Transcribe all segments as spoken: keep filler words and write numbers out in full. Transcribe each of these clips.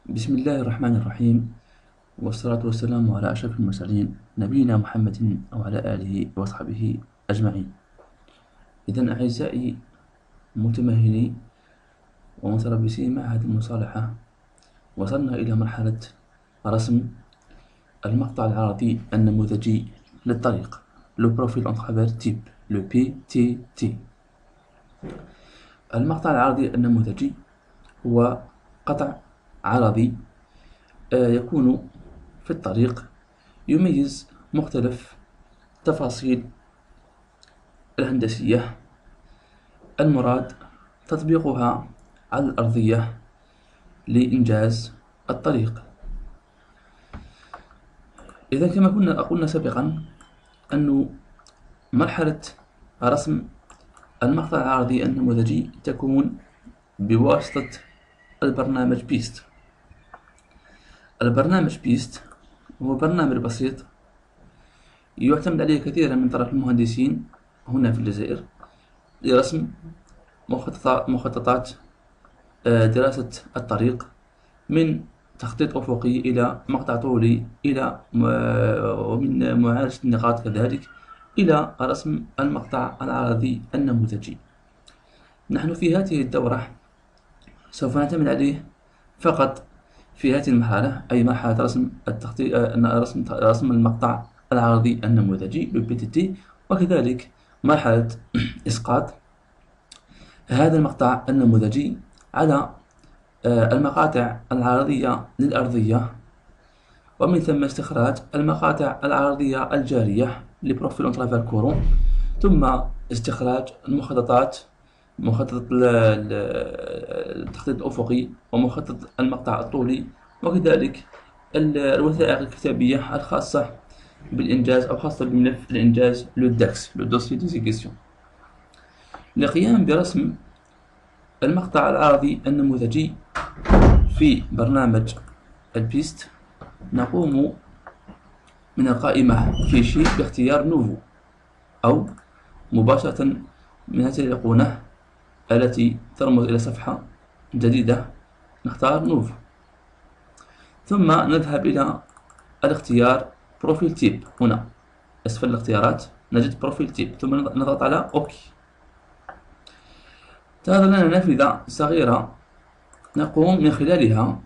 بسم الله الرحمن الرحيم، والصلاة والسلام على أشرف المرسلين نبينا محمد وعلى آله وصحبه أجمعين. إذن أعزائي متمهلي ومتربصي معهد المصالحة، وصلنا إلى مرحلة رسم المقطع العرضي النموذجي للطريق لو بروفيل انترافير تيب لو بي تي تي. المقطع العرضي النموذجي هو قطع عرضي يكون في الطريق يميز مختلف التفاصيل الهندسية المراد تطبيقها على الأرضية لإنجاز الطريق. إذا كما كنا قلنا سابقا أن مرحلة رسم المقطع العرضي النموذجي تكون بواسطة البرنامج بيست. البرنامج بيست هو برنامج بسيط يعتمد عليه كثيرا من طرف المهندسين هنا في الجزائر لرسم مخططات دراسة الطريق، من تخطيط أفقي إلى مقطع طولي إلى ومن معالجة النقاط كذلك إلى رسم المقطع العرضي النموذجي. نحن في هذه الدورة سوف نعتمد عليه فقط في هذه المرحلة، أي مرحلة رسم التخطيط رسم رسم المقطع العرضي النموذجي لو بي تي تي، وكذلك مرحلة إسقاط هذا المقطع النموذجي على المقاطع العرضية للأرضية، ومن ثم استخراج المقاطع العرضية الجارية لبروفيل انترافير كورون، ثم استخراج المخططات مخطط التخطيط الأفقي ومخطط المقطع الطولي، وكذلك الوثائق الكتابية الخاصة بالإنجاز أو خاصة بملف الإنجاز لو داكس لو دوسي ديزيكسيون. للقيام برسم المقطع العرضي النموذجي في برنامج البيست نقوم من القائمة فيشي باختيار نوفو، أو مباشرة من هذه الأيقونة التي ترمز إلى صفحة جديدة نختار نوفو، ثم نذهب إلى الاختيار بروفيل تيب. هنا أسفل الاختيارات نجد بروفيل تيب، ثم نضغط على أوكي. تظهر لنا نافذة صغيرة نقوم من خلالها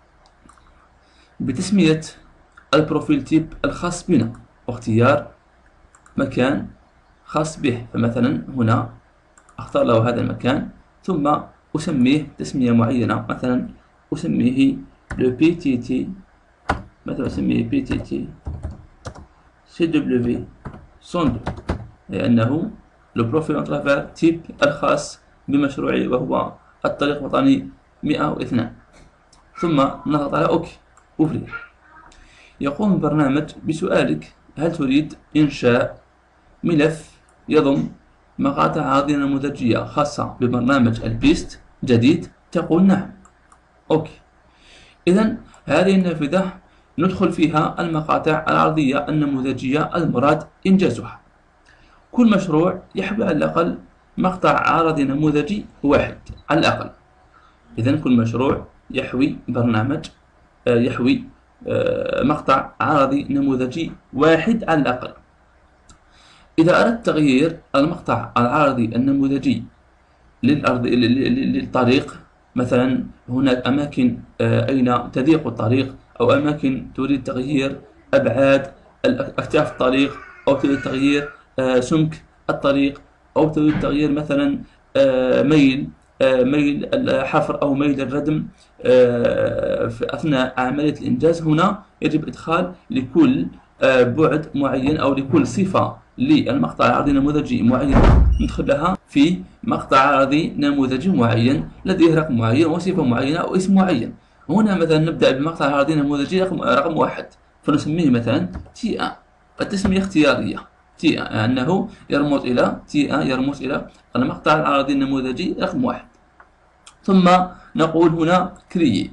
بتسمية البروفيل تيب الخاص بنا واختيار مكان خاص به. فمثلا هنا أختار له هذا المكان ثم أسميه تسمية معينة، مثلا أسميه لو بي تي تي، مثلا أسميه بي تي تي سي دبليو صندوق، لأنه لو بروفيل انترافير تيب الخاص بمشروعي وهو الطريق الوطني مئة واثنين. ثم نضغط على أوكي أوفري. يقوم البرنامج بسؤالك: هل تريد إنشاء ملف يضم مقاطع عرضية نموذجية خاصة ببرنامج البيست جديد؟ تقول نعم. أوكي. إذن هذه النافذة ندخل فيها المقاطع العرضية النموذجية المراد إنجازها. كل مشروع يحوي على الأقل مقطع عرضي نموذجي واحد على الأقل. إذن كل مشروع يحوي برنامج يحوي مقطع عرضي نموذجي واحد على الأقل. إذا أردت تغيير المقطع العرضي النموذجي للأرض للطريق، مثلا هناك أماكن أين تضيق الطريق، أو أماكن تريد تغيير أبعاد أكتاف الطريق، أو تريد تغيير سمك الطريق، أو تريد تغيير مثلا ميل ميل الحفر أو ميل الردم في أثناء عملية الإنجاز، هنا يجب إدخال لكل بعد معين أو لكل صفة للمقطع العرضي النموذجي معين ندخلها في مقطع عرضي نموذجي معين لديه رقم معين وصفة معينة أو اسم معين. هنا مثلا نبدأ بالمقطع العرضي النموذجي رقم, رقم واحد، فنسميه مثلا تي أن. التسمية اختيارية، تي أن أنه يرمز إلى تي أن يرمز إلى المقطع العرضي النموذجي رقم واحد. ثم نقول هنا كريي.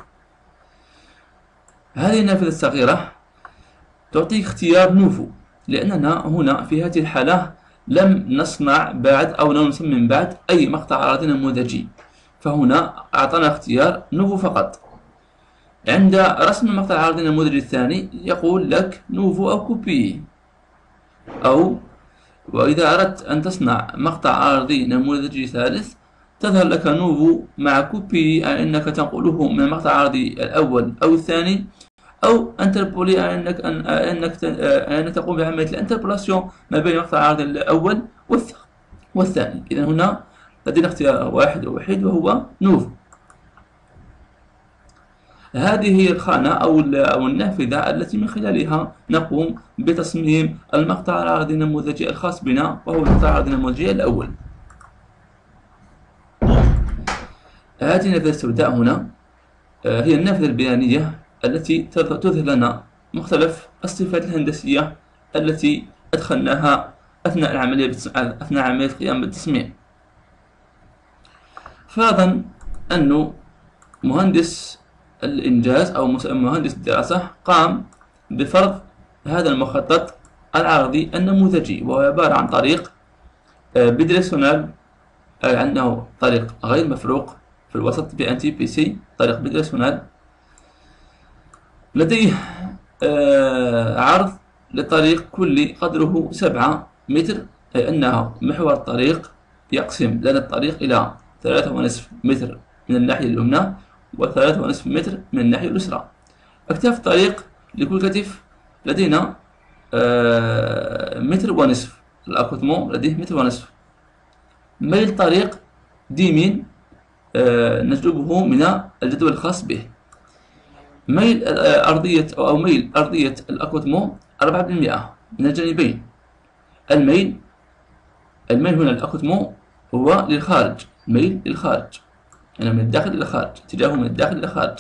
هذه النافذة الصغيرة تعطيك اختيار نوفو، لأننا هنا في هذه الحالة لم نصنع بعد أو لم نصمم بعد أي مقطع عرضي نموذجي، فهنا أعطانا اختيار نوفو فقط. عند رسم المقطع العرضي النموذجي الثاني يقول لك نوفو أو كوبي، أو وإذا أردت أن تصنع مقطع عرضي نموذجي ثالث تظهر لك نوفو مع كوبي، أي أنك تنقله من المقطع العرضي الأول أو الثاني، أو انتربولي، أي أنك أن أنك أنك تقوم بعملية الانتربولاسيون ما بين المقطع العرضي الأول والثاني. إذا هنا لدينا اختيار واحد ووحيد وهو نوفو. هذه هي الخانة أو أو النافذة التي من خلالها نقوم بتصميم المقطع العرضي النموذجي الخاص بنا، وهو المقطع العرضي النموذجي الأول. هذه النافذة السوداء هنا هي النافذة البيانية التي تظهر لنا مختلف الصفات الهندسية التي أدخلناها أثناء العملية أثناء عملية القيام بالتصميم. فرضا أنه مهندس الإنجاز أو مهندس الدراسة قام بفرض هذا المخطط العرضي النموذجي، وهو عبارة عن طريق بيدريسونال، أي أنه طريق غير مفروق في الوسط بي ان تي بي سي، طريق بيدريسونال. لديه عرض للطريق كلي قدره سبعة متر، أي أنه محور الطريق يقسم لنا الطريق إلى ثلاثة ونصف متر من الناحية اليمنى وثلاثة ونصف متر من الناحية اليسرى. أكتاف الطريق لكل كتف لدينا متر ونصف، الأكوتمون لديه متر ونصف. ميل الطريق ديمين نجلبه من الجدول الخاص به. ميل أرضية أو ميل أرضية الأكوتمون أربعة بالمئة من الجانبين. الميل الميل هنا الأكوتمون هو للخارج، ميل للخارج، يعني من الداخل إلى الخارج، اتجاهه من الداخل إلى الخارج.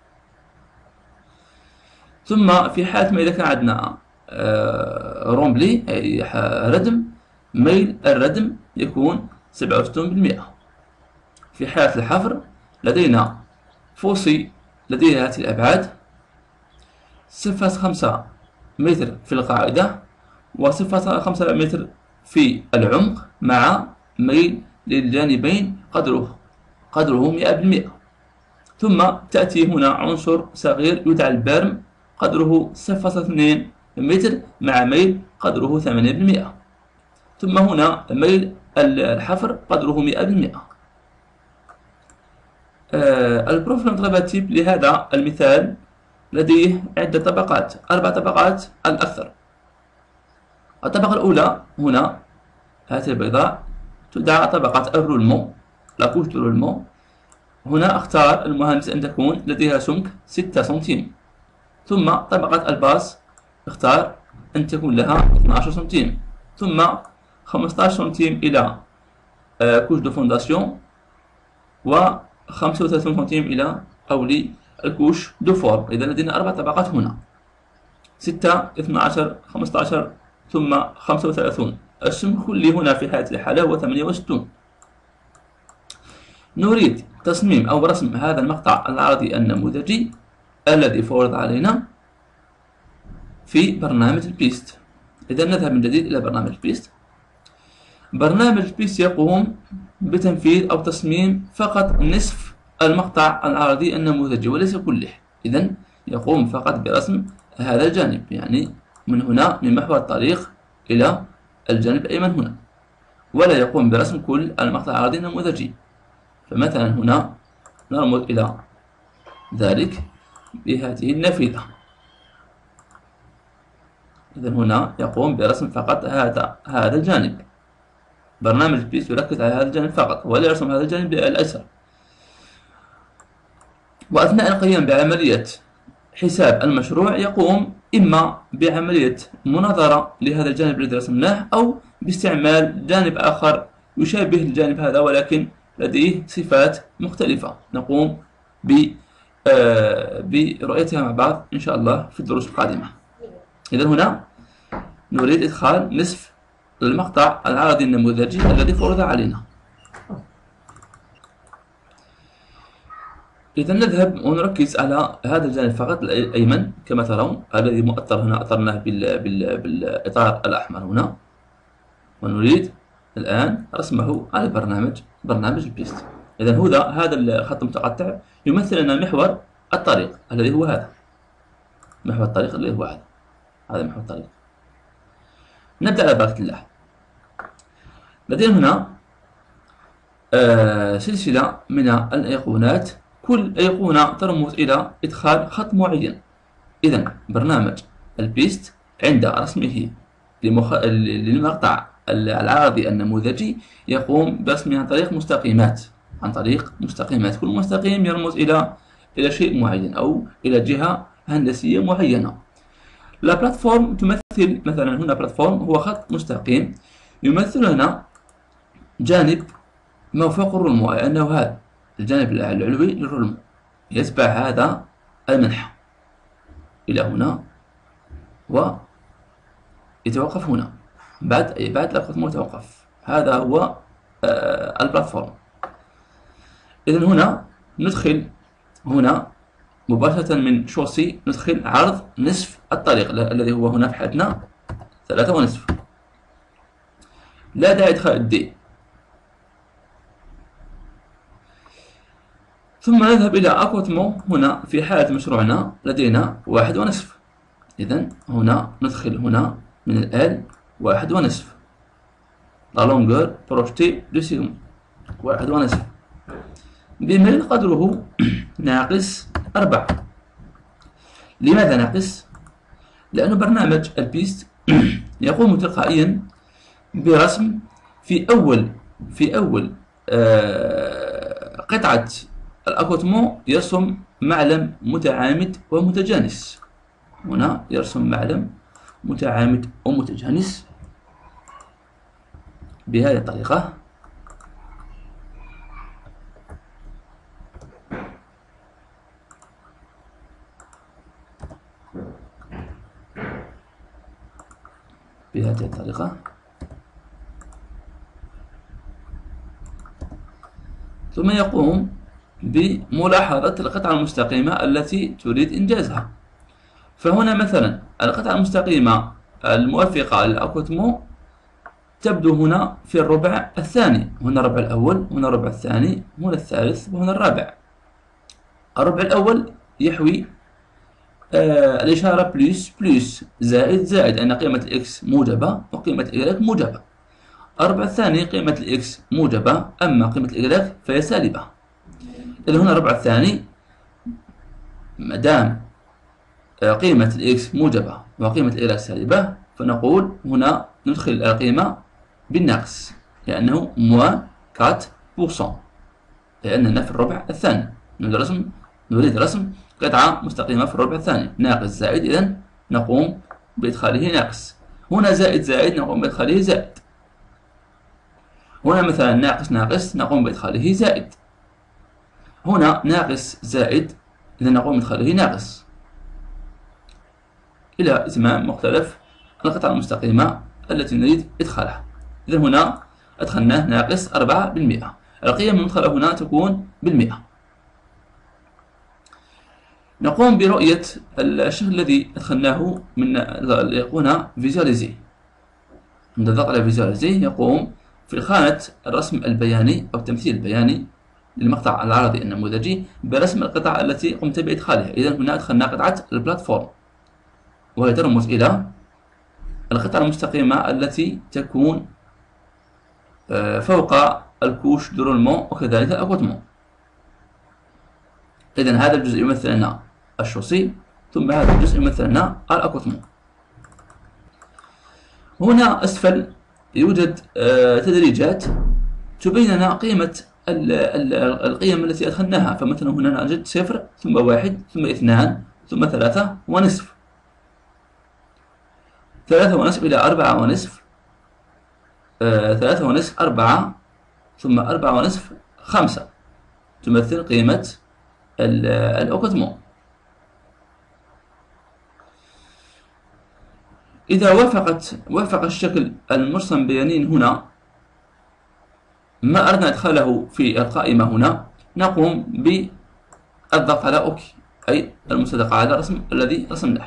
ثم في حالة ما إذا كان عندنا رومبلي أي ردم، ميل الردم يكون سبعة وستون بالمئة. في حالة الحفر لدينا فوسي لديها هذه الأبعاد، صفر فاصلة خمسة متر في القاعدة وصفر فاصلة خمسة متر في العمق، مع ميل للجانبين قدره قدره مئة بالمئة. ثم تأتي هنا عنصر صغير يدعى البرم قدره صفر فاصلة اثنين متر مع ميل قدره ثمانية بالمئة. ثم هنا ميل الحفر قدره مئة بالمئة. آه البروفيل انترباتيب لهذا المثال لديه عدة طبقات، أربع طبقات على الأكثر. الطبقة الأولى هنا هذه البيضاء تدعى طبقة الرولمون، لاكوش دو رولمون. هنا اختار المهندس أن تكون لديها سمك ستة سنتيم. ثم طبقة الباس اختار أن تكون لها اثني عشر سنتيم. ثم خمسة عشر سنتيم إلى آه كوش دو فونداسيون، و خمسة وثلاثين سنتيم إلى أو للكوش دو فورم. إذا لدينا أربع طبقات هنا، ستة، اثني عشر، خمسة عشر، ثم خمسة وثلاثين. السمك كلي هنا في هذه الحالة هو ثمانية وستون. نريد تصميم أو رسم هذا المقطع العرضي النموذجي الذي فرض علينا في برنامج البيست. إذا نذهب من جديد إلى برنامج البيست. برنامج البيست يقوم بتنفيذ أو تصميم فقط نصف المقطع العرضي النموذجي وليس كله. إذا يقوم فقط برسم هذا الجانب، يعني من هنا من محور الطريق إلى الجانب الأيمن هنا، ولا يقوم برسم كل المقطع العرضي النموذجي. فمثلا هنا نرمز إلى ذلك بهذه النافذة. إذا هنا يقوم برسم فقط هذا هذا الجانب. برنامج بيس يركز على هذا الجانب فقط ولا يرسم هذا الجانب الأيسر. وأثناء القيام بعملية حساب المشروع يقوم إما بعملية مناظرة لهذا الجانب الذي رسمناه، أو باستعمال جانب آخر يشابه الجانب هذا ولكن لديه صفات مختلفة، نقوم برؤيتها مع بعض إن شاء الله في الدروس القادمة. إذا هنا نريد إدخال نصف المقطع العرضي النموذجي الذي فرض علينا. إذا نذهب ونركز على هذا الجانب فقط الأيمن كما ترون، الذي مؤثر هنا أثرناه بال... بال... بالإطار الأحمر هنا، ونريد الآن رسمه على برنامج برنامج البيست. إذا هذا هذا الخط المتقطع يمثل لنا محور الطريق الذي هو هذا، محور الطريق الذي هو هذا، هذا محور الطريق. نبدأ على بركة الله. لدينا هنا آه سلسلة من الأيقونات، كل أيقونة ترمز إلى إدخال خط معين. إذا برنامج البيست عند رسمه لمخ... للمقطع العرضي النموذجي يقوم برسمه عن طريق مستقيمات، عن طريق مستقيمات، كل مستقيم يرمز إلى إلى شيء معين أو إلى جهة هندسية معينة. لا بلاتفورم تمثل مثلا، هنا بلاتفورم هو خط مستقيم يمثل لنا جانب ما فوق الرلم، أي أنه هذا الجانب العلوي للرلم يتبع هذا المنحى إلى هنا ويتوقف هنا، بعد أي بعد لقطة ما يتوقف. هذا هو آه البلاتفورم. إذن هنا ندخل هنا مباشرة من شوسي ندخل عرض نصف الطريق الذي هو هنا في حالتنا ثلاثة ونصف، لا داعي إدخال الدي. ثم نذهب إلى أكوتمو. هنا في حالة مشروعنا لدينا واحد ونصف، إذن هنا ندخل هنا من الآل واحد ونصف، لا لونغور بروجتي دو سيغمون واحد ونصف، بميل قدره ناقص أربعة. لماذا ناقص؟ لأن برنامج البيست يقوم تلقائيا برسم في أول في أول آه قطعة الأكوتمون يرسم معلم متعامد ومتجانس. هنا يرسم معلم متعامد ومتجانس بهذه الطريقة. بهذه الطريقة ثم يقوم بملاحظة القطعة المستقيمة التي تريد إنجازها. فهنا مثلا القطعة المستقيمة الموافقة للأكوتمون تبدو هنا في الربع الثاني، هنا الربع الأول، هنا الربع الثاني، هنا الثالث، وهنا الرابع. الربع الأول يحوي آه الإشارة بلس بلس، زائد زائد، أن قيمة الإكس موجبة وقيمة الإيكغيك موجبة. الربع الثاني قيمة الإكس موجبة، أما قيمة الإيكغيك فهي سالبة. إذا هنا الربع الثاني مادام قيمة الإكس موجبة وقيمة الإيكغيك سالبة فنقول هنا ندخل القيمة بالناقص، لأنه موان أربعة بالمئة، لأننا في الربع الثاني نريد رسم نريد رسم قطعة مستقيمة في الربع الثاني. ناقص زائد، إذن نقوم بإدخاله ناقص. هنا زائد زائد نقوم بإدخاله زائد. هنا مثلا ناقص ناقص نقوم بإدخاله زائد. هنا ناقص زائد إذن نقوم بإدخاله ناقص، إلى إتمام مختلف القطعة المستقيمة التي نريد إدخالها. إذن هنا أدخلناه ناقص أربعة بالمئة، القيم المدخلة هنا تكون بالمئة. نقوم برؤية الشكل الذي أدخلناه من الأيقونة فيزواليزي. عند الضغط على فيزواليزي يقوم في خانة الرسم البياني أو التمثيل البياني للمقطع العرضي النموذجي برسم القطع التي قمت بإدخالها. إذن هنا أدخلنا قطعة البلاتفورم، وهي ترمز إلى القطعة المستقيمة التي تكون فوق الكوش دو رولمون وكذلك الأكوتمون. إذن هذا الجزء يمثل لنا الشوسي، ثم هذا الجزء يمثل لنا الأكوتمون. هنا أسفل يوجد تدريجات تبين لنا قيمة القيم التي أدخلناها. فمثلا هنا نجد صفر ثم واحد ثم اثنان ثم ثلاثة ونصف، ثلاثة ونصف إلى أربعة ونصف، ثلاثة ونصف أربعة، ثم أربعة ونصف خمسة، تمثل قيمة الأكوتمون. إذا وافقت وافق الشكل المرسم بيانيا هنا ما أردنا إدخاله في القائمة هنا، نقوم بالضغط على أوكي، أي المصادقة على الرسم الذي رسمناه.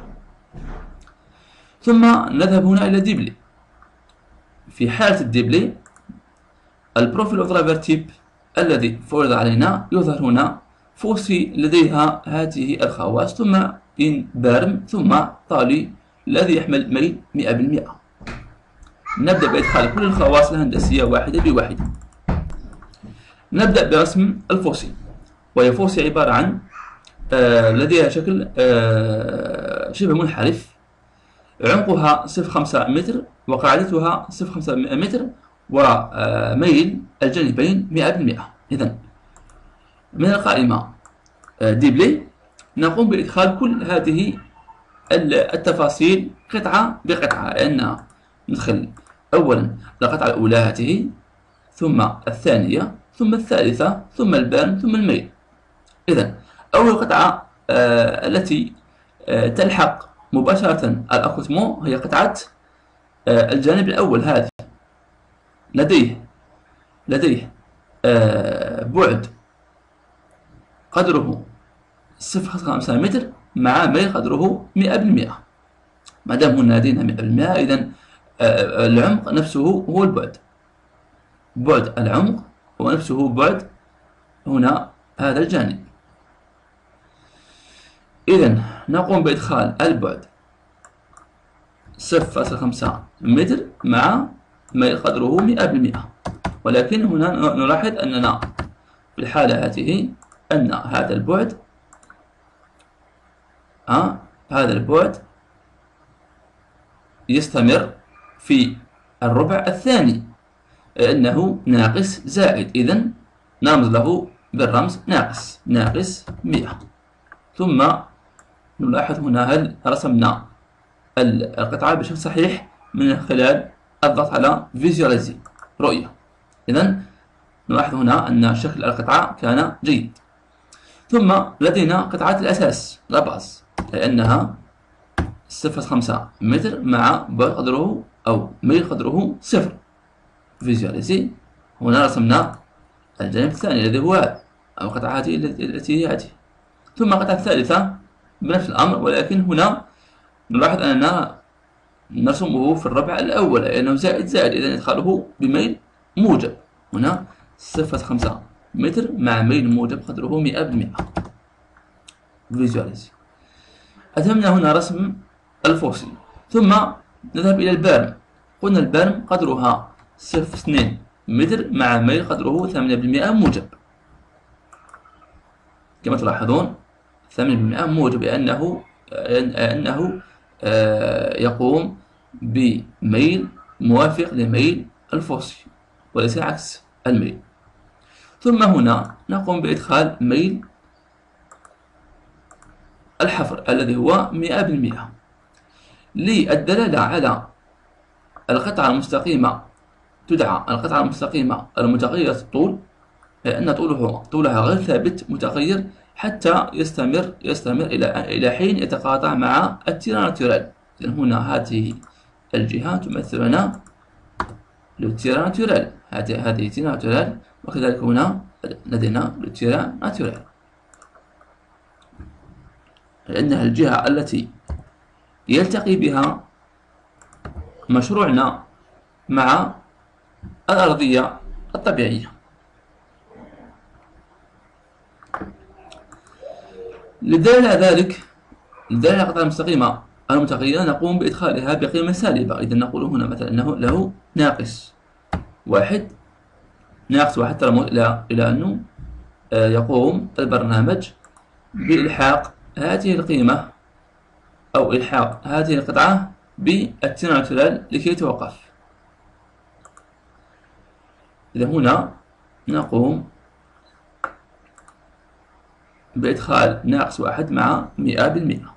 ثم نذهب هنا إلى ديبلي. في حالة الديبلي البروفيل أوف درايفر تيب الذي فرض علينا يظهر هنا فوسي لديها هذه الخواص، ثم إن بارم، ثم طالي الذي يحمل ميل مئة بالمئة. نبدأ بإدخال كل الخواص الهندسية واحدة بواحدة. نبدأ برسم الفوسي، وهي فوسي عبارة عن آه لديها شكل آه شبه منحرف، عمقها صفر فاصلة خمسة متر وقاعدتها صفر فاصلة خمسة متر وميل الجانبين مئة بالمئة. إذن من القائمة ديبلي نقوم بإدخال كل هذه التفاصيل قطعة بقطعة، لأن ندخل أولا القطعة الأولى هذه، ثم الثانية، ثم الثالثة، ثم البارم، ثم الميل. إذن أول قطعة آه التي آه تلحق مباشرة الأكوتمون هي قطعة آه الجانب الأول. هذه لديه لديه آه بعد قدره صفر فاصلة خمسة متر مع ميل قدره مئة بالمئة. ما دام هنا لدينا مئة بالمئة، إذن آه العمق نفسه هو البعد، بعد العمق هو نفسه بعد هنا هذا الجانب. إذن نقوم بإدخال البعد صفر فاصلة خمسة متر مع ميل قدره مئة بالمئة، ولكن هنا نلاحظ أننا في الحالة هذه أن هذا البعد آه هذا البعد يستمر في الربع الثاني، لأنه ناقص زائد. إذن نرمز له بالرمز ناقص ناقص مئة. ثم نلاحظ هنا هل رسمنا القطعة بشكل صحيح من خلال الضغط على فيزواليزي رؤية. إذن نلاحظ هنا أن شكل القطعة كان جيد. ثم لدينا قطعة الأساس لاباز، لأنها صفر فاصلة خمسة متر مع بعد قدره أو ميل قدره صفر. فيزواليزي، هنا رسمنا الجانب الثاني الذي هو هذا، أو القطعة هذه التي هي هذه. ثم القطعة الثالثة بنفس الأمر، ولكن هنا نلاحظ أننا نرسمه في الربع الأول لأنه زائد زائد، إذا إدخاله بميل موجب. هنا صفر فاصلة خمسة متر مع ميل موجب قدره مئة بالمئة. فيزواليزي. أتممنا هنا رسم الفوسي، ثم نذهب إلى البارم. قلنا البارم قدرها صفر فاصلة اثنين متر مع ميل قدره ثمانية بالمئة موجب. كما تلاحظون ثمانية بالمئة موجب، لأنه أنه يقوم بميل موافق لميل الفوسي وليس عكس الميل. ثم هنا نقوم بإدخال ميل الحفر الذي هو مئة بالمئة للدلالة على القطعة المستقيمة. تدعى القطعة المستقيمة المتغيرة الطول، لأن طوله طولها غير ثابت متغير حتى يستمر يستمر إلى إلى حين يتقاطع مع التيران ناتورال. إذن هنا هذه الجهة تمثل لنا التيران ناتورال، هذه هذه تيران ناتورال، وكذلك هنا لدينا التيران ناتورال، لأنها الجهة التي يلتقي بها مشروعنا مع الأرضية الطبيعية. للدلالة على ذلك، للدلالة على القطعة المستقيمة المتغيرة نقوم بإدخالها بقيمة سالبة. إذا نقول هنا مثلا أنه له ناقص واحد، ناقص واحد ترمز إلى إلى أنه يقوم البرنامج بإلحاق هذه القيمة أو إلحاق هذه القطعة بالتيران ناتورال لكي يتوقف. إذا هنا نقوم بإدخال ناقص واحد مع مئة بالمئة،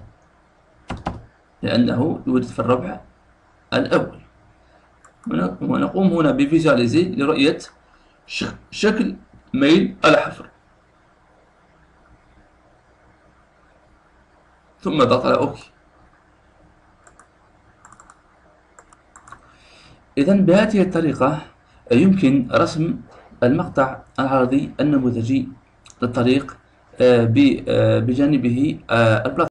لأنه يوجد في الربع الأول. ونقوم هنا بفيزواليزي لرؤية شكل ميل الحفر، ثم ضغط على أوكي. إذن بهذه الطريقة يمكن رسم المقطع العرضي النموذجي للطريق بجانبه البلاطة.